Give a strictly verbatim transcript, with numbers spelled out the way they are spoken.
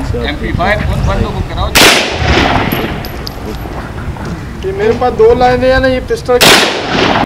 Amplifier उन बंदों को कराओ। ये मेरे पास दो लाइनें हैं ना, ये पिस्टल